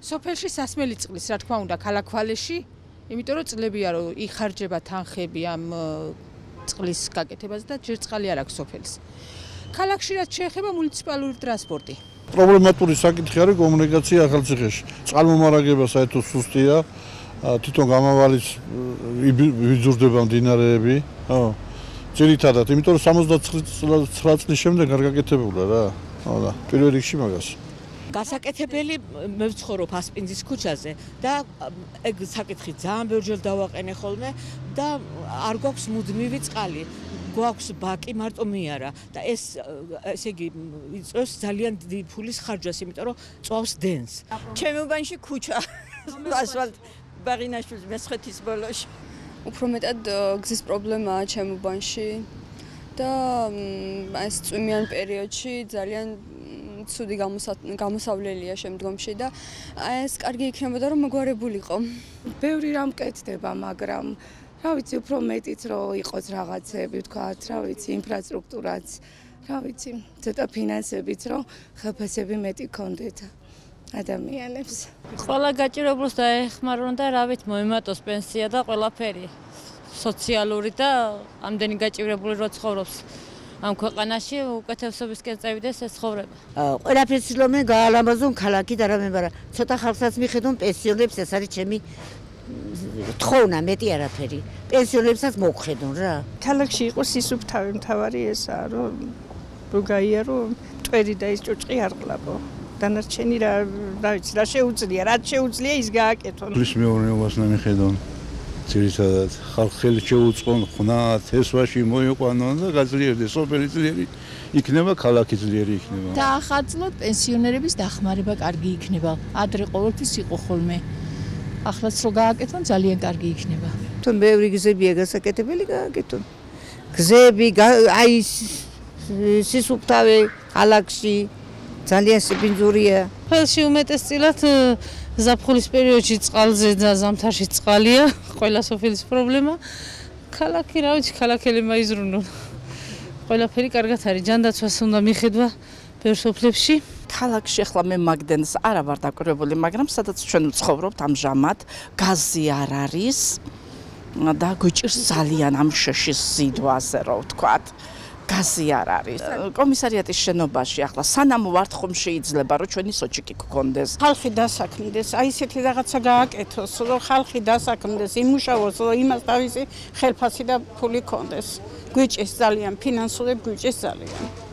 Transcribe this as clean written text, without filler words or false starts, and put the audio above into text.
სოფელში სასმელი წყლის, რა თქმა უნდა, ქალაქ ვალეში, იმიტომ რომ წლებია რომ იხარჯება თანხები ამ წყლის გაკეთებას და ჯერ წყალი არ აქვს სოფელს. ქალაქში რაც შეეხება მუნიციპალური ტრანსპორტი. პრობლემატური საკითხი არის კომუნიკაცია ახალციხეში. წყალმომარაგება საერთოდ სუსტია. თვითონ გამავალის ვიძურდება მდინარეები. ძირითადად, იმიტომ რომ 79 წლის შემდეგ არ გაკეთებულა რა. პირველ რიგში მაგას. გასაკეთებელი მე ვცხოვრობ ასპინძის ქუჩაზე და ეგ საკითხი ძალიან ბევრჯერ დავაყენე ხოლმე და არ გვაქვს მუდმივი წყალი. გვაქვს ბაკი მარტო მიარა და ესე იგი იწვევს ძალიან დიდი ფულის ხარჯვას, იმიტომ რომ წვავს დენს. ჩემი უბანში ქუჩა ასფალტ ბაღინაშვილის მესხეთის ბოლოში. უფრო მეტად გზის პრობლემაა ჩემ უბანში და ეს წვიმიან პერიოდში ძალიან ცუდი გამოსავლელია შემდგომში და ეს კარგი იქნებოდა რომ მოგვარებულიყო. ბევრი რამ მკეთდება, მაგრამ რა ვიცი, უფრო მეტიც რომ იყოს რაღაცები, ვთქვათ, რა ვიცი, ინფრასტრუქტურაც, რა ვიცი, ცოტა ფინანსებიც რომ ხელფასები მეტი ქონდეთ ადამიანებს. ყველა გაჭირებულს დაეხმარონ და რა ვიცი, მოემატოს პენსია და ყველაფერი. სოციალური და ამდენი გაჭირებული რო ცხოვრობს. ამ ქვეყანაში უკეთესობისკენ წევიდეს ეს ცხოვრება. ყველაფერს რომ გაალამაზონ ქალაქი და რამე, მაგრამ ცოტა ხალხსაც მიხედონ პენსიონერებს, ეს არის ჩემი თხოვნა, მეტი არაფერი. პენსიონერებსაც მოგხედონ რა. ქალაქში იყო სისუფთავე მთავარი ესაა, რომ გაიარო ტვერი და ის ჭუჭყი არ ყლაპო. დანარჩენი რა ვიცი, რა შეუძლია, რაც შეუძლია ის გააკეთონ. პლის მეურნეობას ნამიხედონ. ძირითადად ხალხი ხელს შეუწყონ, ხნათ, ესვაში მოიყვანონ და გაძლიერდეს სოფელი ძლიერი იქნება, ქალაქი ძლიერი იქნება. დაახარჯლოთ პენსიონერების დახმარება კარგი იქნება. ადრე ყოველთვის იყო ხოლმე. ახლაც რო გააკეთონ ძალიან კარგი იქნება. თუმცა ბევრი გზებია გასაკეთებელი, გააკეთონ. გზები, აი სისუფთავე ქალაქში ძალიან სიბინძურია. ხელში უმეტესწილად ზაფხულის პერიოდში წყალზე და ზამთარში წყალია, ყველა სოფლის პრობლემა. ქალაქი, რა ვიცი, ქალაქელებმა იზრუნონ. ყველაფერი კარგად არის, ჯანდაცვას უნდა მიხედვა ბევრ სოფლებში. ქალაქში ახლა მე მაგდენს არა ვარ დაკვირვებული, მაგრამ სადაც ჩვენ ვცხოვრობთ ამჟამად, გაზი არ არის და გვიჭირს ძალიან ამ შეშის ზიდვაზე, რო ვთქვათ. გაზი არ არის. კომისარიატის შენობაში ახლა სანამ ვართ ხომ შეიძლება რომ ჩვენი სოჭიკი გქონდეს. ხალხი დასაქმდეს, აი ესეთი რაღაცა გააკეთოს, რომ ხალხი დასაქმდეს, იმუშაოს, რომ იმას თავისი ხელფასი და ფული ქონდეს. გვიჭირს ძალიან, ფინანსურად გვიჭირს ძალიან.